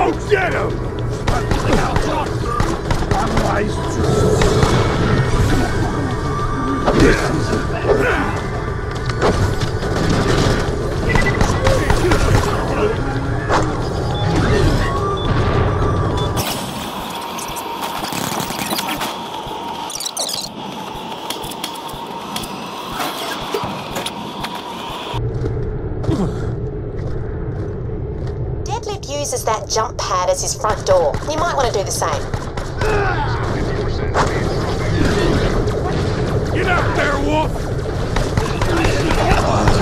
Go get him! Deadlift uses that jump pad as his front door. You might want to do the same. Get out there, Wolf!